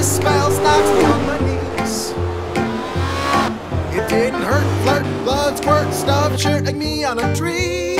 restless spells knocks me on my knees. It didn't hurt, flirt, blood, squirt, stuff, shirt like me on a tree.